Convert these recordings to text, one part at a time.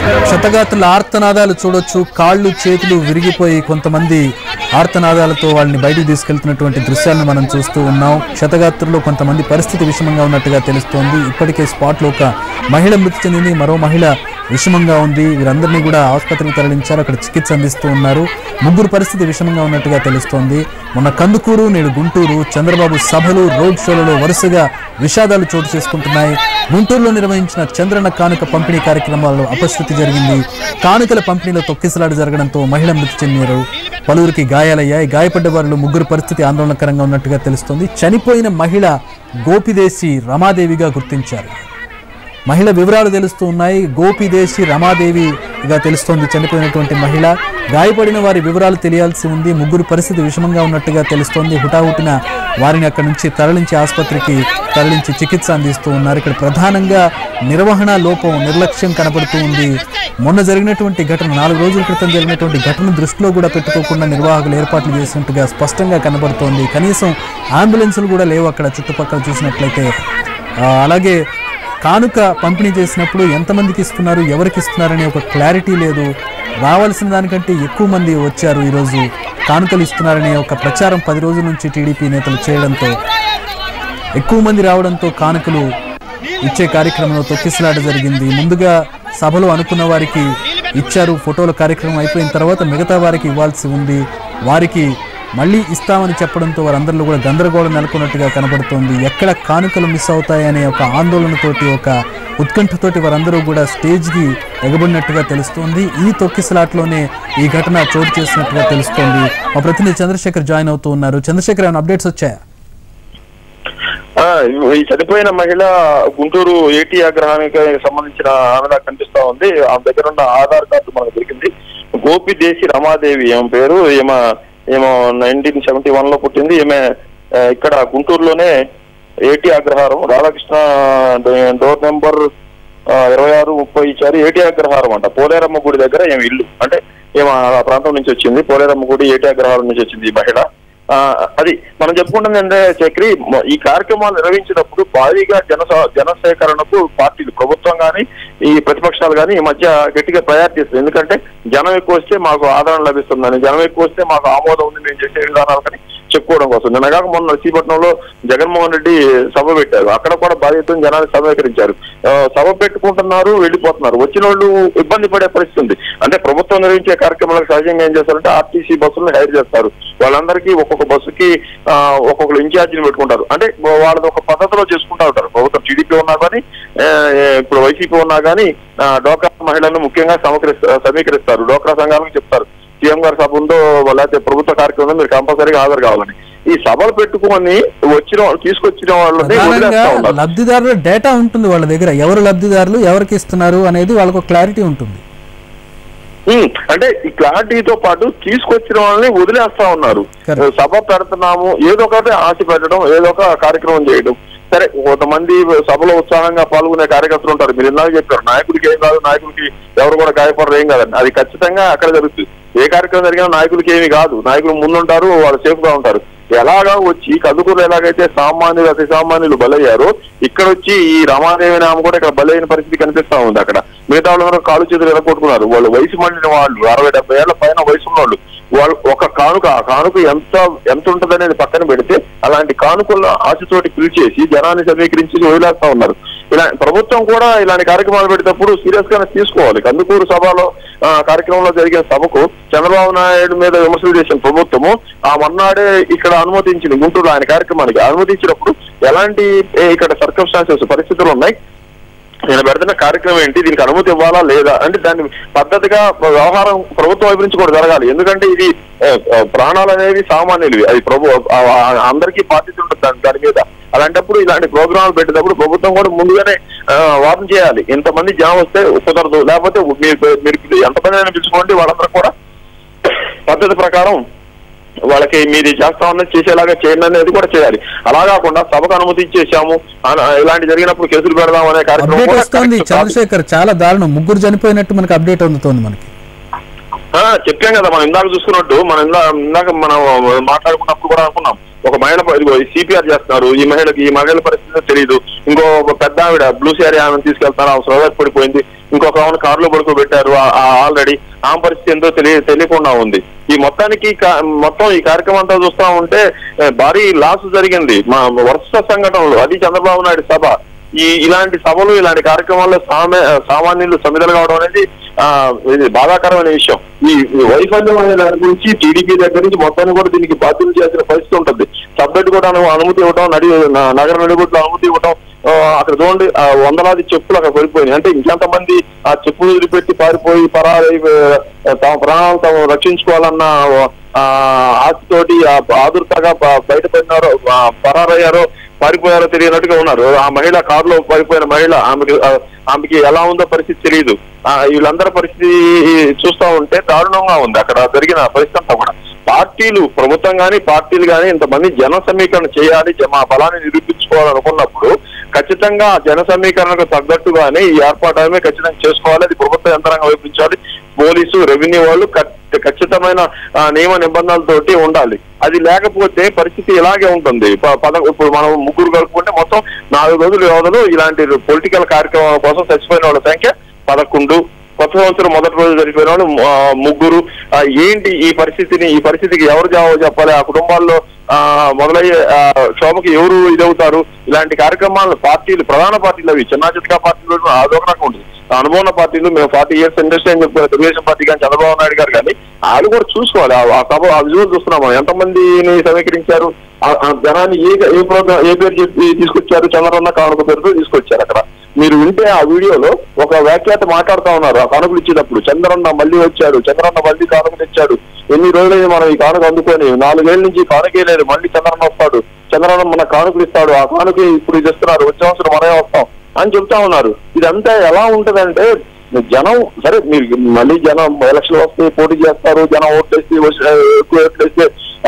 క్షతగాత్రుల ఆర్తనాదాలు చూడొచ్చు. కాళ్ళు చేతులు విరిగిపోయి కొంతమంది ఆర్తనాదాలతో వాళ్ళని బయటికి తీసుకెళ్తున్నటువంటి దృశ్యాలను మనం చూస్తూ ఉన్నాం. క్షతగాత్రుల్లో కొంతమంది పరిస్థితి విషమంగా ఉన్నట్టుగా తెలుస్తోంది. ఇప్పటికే స్పాట్లో ఒక మహిళ మృతి చెందింది, మరో మహిళ విషమంగా ఉంది. వీరందరినీ కూడా ఆసుపత్రికి తరలించారు, అక్కడ చికిత్స అందిస్తూ ఉన్నారు. ముగ్గురు పరిస్థితి విషమంగా ఉన్నట్టుగా తెలుస్తోంది. మొన్న కందుకూరు, నేడు గుంటూరు చంద్రబాబు సభలు, రోడ్ షోలలో వరుసగా విషాదాలు చోటు చేసుకుంటున్నాయి. గుంటూరులో నిర్వహించిన చంద్రన్న కానుక పంపిణీ కార్యక్రమాల్లో అపశృతి జరిగింది. కానుకల పంపిణీలో తొక్కిసలాట జరగడంతో మహిళ మృతి చెందారు. పలువురికి గాయాలయ్యాయి. గాయపడ్డ వారిలో ముగ్గురు పరిస్థితి ఆందోళనకరంగా ఉన్నట్టుగా తెలుస్తోంది. చనిపోయిన మహిళ గోపిదేశి రమాదేవిగా గుర్తించారు. మహిళ వివరాలు తెలుస్తూ ఉన్నాయి. గోపిదేశి రమాదేవిగా తెలుస్తోంది చనిపోయినటువంటి మహిళ. గాయపడిన వారి వివరాలు తెలియాల్సి ఉంది. ముగ్గురు పరిస్థితి విషమంగా ఉన్నట్టుగా తెలుస్తోంది. హుటాహుటిన వారిని అక్కడి నుంచి తరలించి ఆసుపత్రికి తరలించి చికిత్స అందిస్తూ ఉన్నారు. ఇక్కడ ప్రధానంగా నిర్వహణ లోపం, నిర్లక్ష్యం కనబడుతూ ఉంది. మొన్న జరిగినటువంటి ఘటన, 4 రోజుల క్రితం జరిగినటువంటి ఘటన దృష్టిలో కూడా పెట్టుకోకుండా నిర్వాహకులు ఏర్పాట్లు చేసినట్టుగా స్పష్టంగా కనబడుతోంది. కనీసం అంబులెన్సులు కూడా లేవు అక్కడ చుట్టుపక్కల చూసినట్లయితే. అలాగే కానుక పంపిణీ చేసినప్పుడు ఎంతమందికి ఇస్తున్నారు, ఎవరికి ఇస్తున్నారనే ఒక క్లారిటీ లేదు. రావాల్సిన దానికంటే ఎక్కువ మంది వచ్చారు. ఈరోజు కానుకలు ఇస్తున్నారనే ఒక ప్రచారం 10 రోజుల నుంచి టీడీపీ నేతలు చేయడంతో, ఎక్కువ మంది రావడంతో కానుకలు ఇచ్చే కార్యక్రమంలో తొక్కిసలాట జరిగింది. ముందుగా సభలో అనుకున్న వారికి ఇచ్చారు. ఫోటోల కార్యక్రమం అయిపోయిన తర్వాత మిగతా వారికి ఇవ్వాల్సి ఉంది. వారికి మళ్ళీ ఇస్తామని చెప్పడంతో వారందరిలో కూడా గందరగోళం నెలకొన్నట్టుగా కనబడుతోంది. ఎక్కడ కానుకలు మిస్ అవుతాయనే ఒక ఆందోళనతోటి, ఒక ఉత్కంఠతోటి వారందరూ కూడా స్టేజ్కి ఎగబడినట్టుగా తెలుస్తోంది. ఈ తొక్కిసలాట్లోనే ఈ ఘటన చోటు చేసినట్టుగా తెలుస్తోంది. మా ప్రతినిధి చంద్రశేఖర్ జాయిన్ అవుతూ ఉన్నారు. చంద్రశేఖర్, ఏమైనా అప్డేట్స్ వచ్చాయా? ఈ చనిపోయిన మహిళ గుంటూరు ఏటీ ఆగ్రహానికి సంబంధించిన ఆమెలా కనిపిస్తా ఉంది. ఆమె దగ్గర ఉన్న ఆధార్ కార్డు మనకు దొరికింది. గోపిదేశి రమాదేవి ఏమ పేరు. ఏమో 1971 లో పుట్టింది. ఈమె ఇక్కడ గుంటూరులోనే ఏటీ అగ్రహారం, రాధాకృష్ణ డోర్ నెంబర్ 2630 ఇచ్చారు. ఏటీ అగ్రహారం అంట, పోలేరమ్మ గుడి దగ్గర ఏమి ఇల్లు. అంటే ఏమో ఆ ప్రాంతం నుంచి వచ్చింది, పోలేరమ్మ గుడి ఏటీ అగ్రహారం నుంచి వచ్చింది ఈ మహిళ. అది మనం చెప్పుకుంటుంది అంటే చక్రి, ఈ కార్యక్రమాలు నిర్వహించినప్పుడు భారీగా జనసేకరణకు పార్టీలు, ప్రభుత్వం కానీ ఈ ప్రతిపక్షాలు కానీ ఈ మధ్య గట్టిగా ప్రయారిటీ ఇస్తుంది. ఎందుకంటే జనం ఎక్కువ వస్తే మాకు ఆదరణ లభిస్తుందని, జనం ఎక్కువ వస్తే మాకు ఆమోదం ఉంది మేము చేసే విధానాలు కానీ చెప్పుకోవడం కోసం. నిన్నగాక మొన్న నర్సీపట్నంలో జగన్మోహన్ రెడ్డి సభ పెట్టారు. అక్కడ కూడా భారీ ఎత్తున జనాన్ని సమీకరించారు. సభ పెట్టుకుంటున్నారు, వెళ్ళిపోతున్నారు. వచ్చిన వాళ్ళు ఇబ్బంది పడే పరిస్థితి ఉంది. అంటే ప్రభుత్వం నిర్వహించే కార్యక్రమాలకు సహజంగా ఏం చేస్తారంటే ఆర్టీసీ బస్సులను హైర్ చేస్తారు. వాళ్ళందరికీ ఒక్కొక్క బస్సుకి ఒక్కొక్కరు ఇన్ఛార్జిని పెట్టుకుంటారు. అంటే వాళ్ళది ఒక పద్ధతిలో చేసుకుంటూ ఉంటారు. ప్రభుత్వం టీడీపీ ఉన్నా కానీ ఇప్పుడు వైసీపీ ఉన్నా కానీ డోక్రా మహిళలను ముఖ్యంగా సమీకరిస్తారు. డోక్రా సంఘాలకు చెప్తారు, సీఎం గారి సభ ఉందో లేకపోతే ప్రభుత్వ కార్యక్రమం మీరు కంపల్సరీగా హాజరు కావాలని. ఈ సభలు పెట్టుకొని తీసుకొచ్చిన వాళ్ళని లబ్ధిదారుల డేటా ఉంటుంది వాళ్ళ దగ్గర. ఎవరు లబ్ధిదారులు, ఎవరికి ఇస్తున్నారు అనేది వాళ్ళకు క్లారిటీ ఉంటుంది. అంటే ఈ క్లారిటీతో పాటు తీసుకొచ్చిన వాళ్ళని వదిలేస్తా ఉన్నారు. సభ పెడుతున్నాము, ఏదో ఒకటి ఆశ పెట్టడం, ఏదో ఒక కార్యక్రమం చేయడం. సరే, కొంతమంది సభలో ఉత్సాహంగా పాల్గొనే కార్యకర్తలు ఉంటారు. మీరు ఇందాక చెప్పారు నాయకుడికి ఏం కాదు, నాయకుడికి ఎవరు కూడా గాయపడరు, ఏం కాదండి. అది ఖచ్చితంగా అక్కడ జరుగుతుంది. ఏ కార్యక్రమం జరిగినా నాయకులకి ఏమి కాదు, నాయకులు ముందుంటారు, వాళ్ళు సేఫ్ గా ఉంటారు. ఎలాగా వచ్చి కందుకూరు ఎలాగైతే సామాన్యులు అతి సామాన్యులు బలయ్యారో, ఇక్కడ వచ్చి ఈ రమాదేవి నామ కూడా ఇక్కడ బలైన పరిస్థితి కనిపిస్తా ఉంది. అక్కడ మిగతా వాళ్ళందరూ కాలు చేతులు ఎలగొట్టుకున్నారు. వాళ్ళు వయసు మండిన వాళ్ళు, 60-70 ఏళ్ల పైన వయసు ఉన్న వాళ్ళు ఒక కానుక, ఆ కానుక ఎంత ఉంటుంది అనేది పక్కన పెడితే అలాంటి కానుకలను ఆశతోటి పిలిచేసి జనాన్ని సమీకరించి వదిలేస్తా ఉన్నారు. ఇలా ప్రభుత్వం కూడా ఇలాంటి కార్యక్రమాలు పెట్టేటప్పుడు సీరియస్ గానే తీసుకోవాలి. కందుకూరు సభలో కార్యక్రమంలో జరిగిన సభకు చంద్రబాబు నాయుడు మీద విమర్శలు చేసిన ప్రభుత్వము ఆ మన్నాడే ఇక్కడ అనుమతించింది. గుంటూరు ఆయన కార్యక్రమానికి అనుమతించినప్పుడు ఎలాంటి ఇక్కడ సర్కమ్స్టాన్సెస్ పరిస్థితులు ఉన్నాయి, నేను పెడుతున్న కార్యక్రమం ఏంటి, దీనికి అనుమతి ఇవ్వాలా లేదా అంటే దాన్ని పద్ధతిగా వ్యవహారం ప్రభుత్వం వైపు నుంచి కూడా జరగాలి. ఎందుకంటే ఇది ప్రాణాలు అనేవి సామాన్యులు, అది అందరికీ బాధ్యత ఉంటుంది దాని మీద. అలాంటప్పుడు ఇలాంటి ప్రోగ్రాంలు పెట్టేటప్పుడు ప్రభుత్వం కూడా ముందుగానే వార్న్ చేయాలి. ఎంతమంది జనం వస్తే కుదరదు, లేకపోతే మీరు ఎంతమంది అయినా పిలుచుకోండి, వాళ్ళందరూ కూడా పద్ధతి ప్రకారం వాళ్ళకి మీరు చేస్తా ఉన్నది చేసేలాగా చేయండి అనేది కూడా చేయాలి. అలా కాకుండా సభకు అనుమతి ఇచ్చేసాము, ఇలాంటి జరిగినప్పుడు కేసులు పెడదాం అనే కార్యక్రమం. చంద్రశేఖర్, చాలా దారుణం. 3 చనిపోయినట్టు మనకి అప్డేట్ అందుతోంది. మనకి చెప్పాం కదా, మనం ఇందాక చూసుకున్నట్టు, మనం ఇందాక మనం మాట్లాడుకున్నప్పుడు కూడా అనుకున్నాం ఒక మహిళ సిపిఆర్ చేస్తున్నారు, ఈ మహిళ పరిస్థితి తెలియదు. ఇంకో పెద్ద ఆవిడ బ్లూ శారీ ఆమెను తీసుకెళ్తున్నారు, ఆమె సోదరు పడిపోయింది. ఇంకొక ఆమెను కారులో పడుకోబెట్టారు ఆల్రెడీ, ఆమె పరిస్థితి ఎంతో తెలియకుండా ఉంది. ఈ మొత్తానికి మొత్తం ఈ కార్యక్రమం అంతా చూస్తా ఉంటే భారీ లాస్ జరిగింది మా వరుస సంఘటనలు. అది చంద్రబాబు నాయుడు సభ. ఇలాంటి సభలు ఇలాంటి కార్యక్రమాల్లో సామాన్యులు సమిధలు కావడం అనేది ఇది బాధాకరమైన విషయం. ఈ వైఫల్యం అనే దాని గురించి టీడీపీ దగ్గర నుంచి మొత్తాన్ని కూడా దీనికి బాధ్యత చేసిన పరిస్థితి ఉంటుంది. సబ్జెక్ట్ కూడా అనుమతి ఇవ్వడం, నగర నడిబొడ్లో అనుమతి ఇవ్వడం, అక్కడ చూడండి వందలాది చెప్పులు అక్కడ పడిపోయినాయి. అంటే ఇంకెంతమంది ఆ చెప్పులు వదిలిపెట్టి పారిపోయి తమ ప్రాణాలను తాము రక్షించుకోవాలన్న ఆశతోటి ఆదుర్తగా బయటపడినారో, పరారయ్యారో, పారిపోయారో తెలియనట్టుగా ఉన్నారు. ఆ మహిళ కారులో పారిపోయిన మహిళ, ఆమెకి ఎలా ఉందో పరిస్థితి తెలియదు. వీళ్ళందరి పరిస్థితి చూస్తా ఉంటే దారుణంగా ఉంది అక్కడ జరిగిన పరిస్థితి అంతా కూడా. పార్టీలు, ప్రభుత్వం కానీ పార్టీలు కానీ ఇంతమంది జన సమీకరణ చేయాలి, మా బలాన్ని నిరూపించుకోవాలనుకున్నప్పుడు ఖచ్చితంగా జన సమీకరణకు తగ్గట్టుగానే ఈ ఏర్పాటు ఖచ్చితంగా చేసుకోవాలి. అది ప్రభుత్వ యంత్రాంగం వైపించాలి. పోలీసు, రెవెన్యూ వాళ్ళు ఖచ్చితమైన నియమ నిబంధనలతోటి ఉండాలి. అది లేకపోతే పరిస్థితి ఇలాగే ఉంటుంది. ఇప్పుడు మనం ముగ్గురు కలుపుకుంటే మొత్తం 4 రోజుల వ్యవధిలో ఇలాంటి పొలిటికల్ కార్యక్రమాల కోసం చచ్చిపోయిన వాళ్ళ సంఖ్య 11. కొత్త సంవత్సరం మొదటి రోజు జరిగిపోయిన వాళ్ళు 3. ఏంటి ఈ పరిస్థితికి ఎవరు జవాబు చెప్పాలి? ఆ కుటుంబాల్లో మొదలయ్యే క్షోభకి ఎవరు ఇదవుతారు? ఇలాంటి కార్యక్రమాలను పార్టీలు, ప్రధాన పార్టీలు, అవి చిన్న చిత్కా పార్టీలు అదొక రకం ఉంటుంది. అనుభవ పార్టీలు, మేము 40 years ఇండస్ట్రీ అని చెప్పిన తెలుగుదేశం పార్టీ కానీ చంద్రబాబు నాయుడు గారు కానీ వాళ్ళు కూడా చూసుకోవాలి. ఆ సభ ఆ విజువల్ చూస్తున్నాం. ఎంతమందిని సమీకరించారు, జనాన్ని ఏ పేరు చెప్పి తీసుకొచ్చారు? చంద్రన్న కానుక పేరుతో తీసుకొచ్చారు. అక్కడ మీరు వింటే ఆ వీడియోలో ఒక వ్యాఖ్యాత మాట్లాడుతూ ఉన్నారు. ఆ కానుకలు ఇచ్చేటప్పుడు చంద్రన్న మళ్ళీ వచ్చాడు, చంద్రన్న మళ్ళీ కానుక తెచ్చాడు, ఎన్ని రోజులైంది మనం ఈ కానుక అందుకొని, 4 ఏళ్ళ నుంచి కానుకే లేదు, మళ్ళీ చంద్రన్న వస్తాడు, చంద్రన్న మన కానుకలు ఇస్తాడు, ఆ కానుకే ఇప్పుడు ఇది ఇస్తున్నారు, వచ్చే సంవత్సరం మనమే వస్తాం అని చెప్తా ఉన్నారు. ఇదంతా ఎలా ఉంటదంటే జనం, సరే మీరు మళ్ళీ జనం ఎలక్షన్ వస్తే పోటీ చేస్తారు, జనం ఓట్లేసి ఎక్కువ ఓట్లేస్తే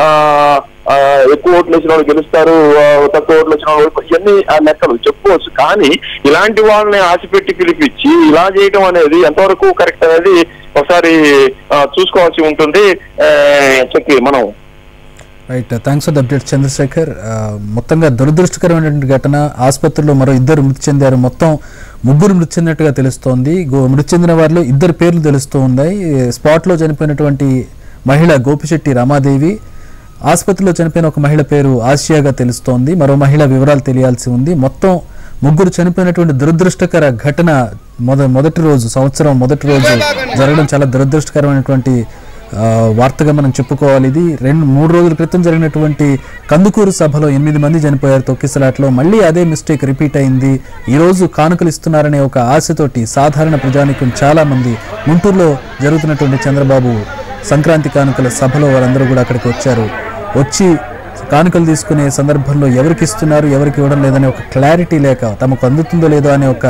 ఎక్కువ ఓట్లు వేసిన వాళ్ళు గెలుస్తారు, తక్కువ ఓట్లు వచ్చిన వాళ్ళు, ఇవన్నీ లెక్కలు చెప్పుకోవచ్చు. కానీ ఇలాంటి వాళ్ళని ఆశపెట్టి పిలిపించి ఇలా చేయడం అనేది ఎంతవరకు కరెక్ట్ అనేది ఒకసారి చూసుకోవాల్సి ఉంటుంది. చెప్పి మనం right. Thanks for the update Chandrashekar. మొత్తంగా దురదృష్టకరమైనటువంటి ఘటన. ఆసుపత్రిలో మరో 2 మృతి చెందారు. మొత్తం 3 మృతి చెందినట్టుగా తెలుస్తోంది. మృతి చెందిన వారిలో 2 పేర్లు తెలుస్తూ ఉన్నాయి. స్పాట్లో చనిపోయినటువంటి మహిళ గోపిశెట్టి రమాదేవి, ఆసుపత్రిలో చనిపోయిన ఒక మహిళ పేరు ఆసియాగా తెలుస్తోంది. మరో మహిళ వివరాలు తెలియాల్సి ఉంది. మొత్తం 3 చనిపోయినటువంటి దురదృష్టకర ఘటన మొదటి రోజు, సంవత్సరం మొదటి రోజు జరగడం చాలా దురదృష్టకరమైనటువంటి వార్తగా మనం చెప్పుకోవాలి. ఇది 2-3 రోజుల క్రితం జరిగినటువంటి కందుకూరు సభలో 8 మంది చనిపోయారు తొక్కిసలాట్లో. మళ్ళీ అదే మిస్టేక్ రిపీట్ అయింది. ఈరోజు కానుకలు ఇస్తున్నారనే ఒక ఆశతోటి సాధారణ ప్రజానికం చాలా మంది గుంటూరులో జరుగుతున్నటువంటి చంద్రబాబు సంక్రాంతి కానుకల సభలో వారందరూ కూడా అక్కడికి వచ్చి కానుకలు తీసుకునే సందర్భంలో ఎవరికి ఇస్తున్నారు, ఎవరికి ఇవ్వడం లేదనే ఒక క్లారిటీ లేక, తమకు అందుతుందో లేదో అనే ఒక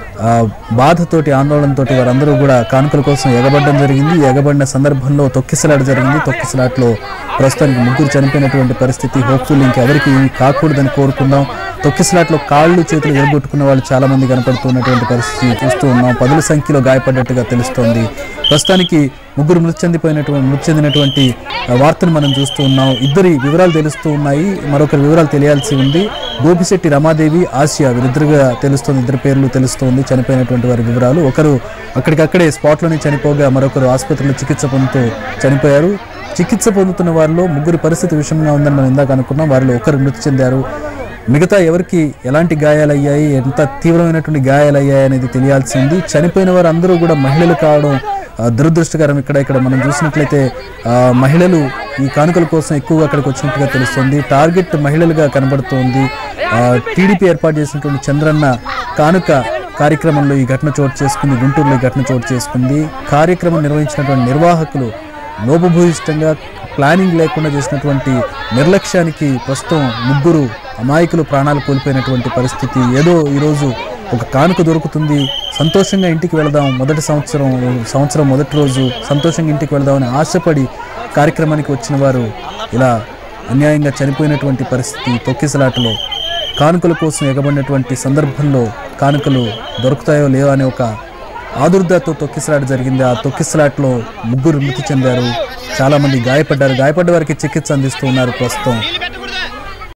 బాధతోటి, ఆందోళనతోటి వారందరూ కూడా కానుకల కోసం ఎగబడడం జరిగింది. ఎగబడిన సందర్భంలో తొక్కిసలాట జరిగింది. తొక్కిసలాట్లో ప్రస్తుతానికి 3 చనిపోయినటువంటి పరిస్థితి. హోప్ఫుల్ ఇంకెవరికి కాకూడదని కోరుకుందాం. తొక్కిసలాట్లో కాళ్ళు చేతులు ఎరగొట్టుకున్న వాళ్ళు చాలా మంది కనపడుతున్నటువంటి పరిస్థితి చూస్తూ ఉన్నాం. 10ల సంఖ్యలో గాయపడ్డట్టుగా తెలుస్తోంది. ప్రస్తుతానికి 3 మృతి చెందినటువంటి వార్తను మనం చూస్తూ ఉన్నాం. 2 వివరాలు తెలుస్తూ ఉన్నాయి. మరొకరి వివరాలు తెలియాల్సి ఉంది. గోపిశెట్టి రమాదేవి, ఆసియా వీరిద్దరుగా తెలుస్తోంది. 2 పేర్లు తెలుస్తోంది చనిపోయినటువంటి వారి వివరాలు. ఒకరు అక్కడికక్కడే స్పాట్లోనే చనిపోగా మరొకరు ఆసుపత్రిలో చికిత్స పొందుతూ చనిపోయారు. చికిత్స పొందుతున్న వారిలో 3 పరిస్థితి విషమంగా ఉందని మనం ఇందాక అనుకున్నాం. వారిలో ఒకరు మృతి చెందారు. మిగతా ఎవరికి ఎలాంటి గాయాలయ్యాయి, ఎంత తీవ్రమైనటువంటి గాయాలయ్యాయి అనేది తెలియాల్సి ఉంది. చనిపోయిన వారు అందరూ కూడా మహిళలు కావడం దురదృష్టకరం. ఇక్కడ మనం చూసినట్లయితే మహిళలు ఈ కానుకల కోసం ఎక్కువగా అక్కడికి వచ్చినట్టుగా తెలుస్తుంది. టార్గెట్ మహిళలుగా కనబడుతోంది. టీడీపీ ఏర్పాటు చేసినటువంటి చంద్రన్న కానుక కార్యక్రమంలో ఈ ఘటన చోటు చేసుకుంది. గుంటూరులో ఈ ఘటన చోటు చేసుకుంది. కార్యక్రమం నిర్వహించినటువంటి నిర్వాహకులు లోపభూయిష్టంగా ప్లానింగ్ లేకుండా చేసినటువంటి నిర్లక్ష్యానికి ప్రస్తుతం 3 అమాయకులు ప్రాణాలు కోల్పోయినటువంటి పరిస్థితి. ఏదో ఈరోజు ఒక కానుక దొరుకుతుంది, సంతోషంగా ఇంటికి వెళదాం, సంవత్సరం మొదటి రోజు సంతోషంగా ఇంటికి వెళదామని ఆశపడి కార్యక్రమానికి వచ్చిన వారు ఇలా అన్యాయంగా చనిపోయినటువంటి పరిస్థితి. తొక్కిసలాటలో కానుకల కోసం ఎగబడినటువంటి సందర్భంలో కానుకలు దొరుకుతాయో లేవో అనే ఒక ఆదుర్దాతో తొక్కిసలాట జరిగింది. ఆ తొక్కిసలాటలో 3 మృతి చెందారు. చాలామంది గాయపడ్డారు. గాయపడ్డ వారికి చికిత్స అందిస్తూ ఉన్నారు ప్రస్తుతం.